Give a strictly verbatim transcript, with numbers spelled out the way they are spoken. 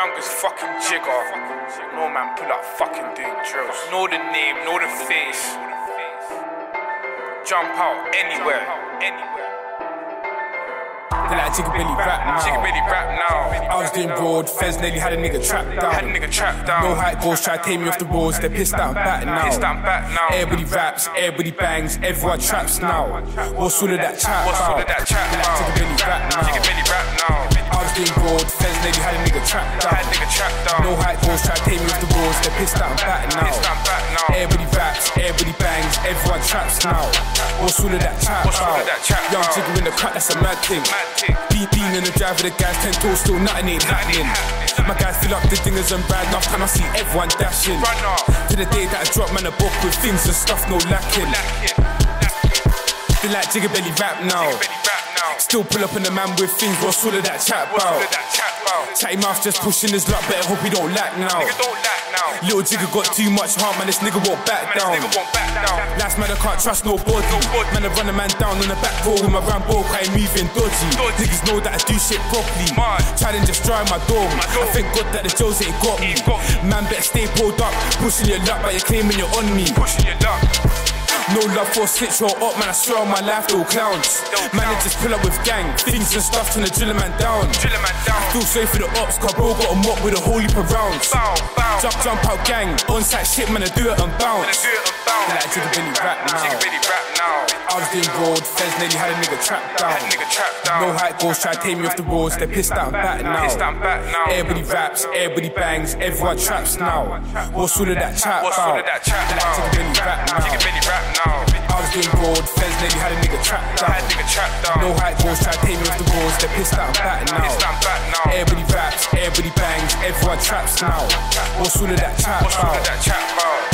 youngest fucking jigger. No man pull up fucking doing drills. Know the name, know the face. Jump out anywhere, anywhere. They like Jigga Billy rap now. Jigga Billy rap now. I was doing broad, Fez nearly had a nigga trapped down. Had a nigga trapped down. No how it goes, try to take me off the roads, they're pissed out back now. Pissed out back now. Everybody raps, everybody bangs, everyone traps now. What's all of that chat What's all about? of that chat They like Jigga Billy rap now. Jigga Billy rap now. I was doing broad, Fez nearly had a nigga trapped down. Had a nigga trapped down. No how it goes, try to take me off the roads, they're pissed out back now. Pissed out back now. Everybody raps, everybody bangs, everyone traps now. What's all of that chat What's all about? of that chat Young about? Jigga in the cut, that's a mad thing. Mad thing. Beat bean in the driver, the guys ten toes, still nothing ain't happening. My guys fill up the dingers and bad enough time I see everyone dashing. Run up. To the day that I drop man a book with things and stuff no lacking. They like Jigga Billy rap now. Jigga Billy rap now. Still pull up on the man with things, what's all of that chat What's all about? of that chat about? Chatty mouth just pushing his luck, better hope he don't lack now. Nigga don't lack now. Little Jigga got too much heart, man, this nigga won't back Man, this down. nigga won't back down. Last man I can't trust nobody. Nobody. Man I run a man down on the back road with my Rambo, cause I'm moving dodgy. Dodgy. Niggas know that I do shit properly. Man. Try and just dry my dome. My dome. I thank God that the Joes ain't got me. Ain't got me. Man better stay pulled up, pushing your luck, but you're claiming you're on me. Pushing your luck. No love for a snitch or up, man, I swear on my life, they all clowns. Man, I just pull up with gang, things and stuff, trying to drill a man down. Drill a man down. Feel sorry for the ops, cause bro got a mop with a whole heap of rounds. Bow, bow. Jump, jump out gang, on-site shit, man, I do it and Gonna bounce. do it and bounce. They like Jigga Billy rap now. Jigga Billy rap now. I was doing broad, Fez nearly had a nigga trapped down. Had a nigga trapped down. No how it goes, try to take me off the roads, they're pissed out back now. Pissed out back now. Everybody raps, everybody bangs, everyone traps now. What's all of that chat What's about? all of that chat They like about? Jigga Billy rap now. Jigga Billy rap now. I was doing broad, Fez nearly had a nigga trapped down. Had a nigga trapped down. No how it goes, try to take me off the roads, they're pissed out back now. Pissed out back now. Everybody raps, everybody bangs, everyone traps now. What's all of that chat What's all about? of that chat about?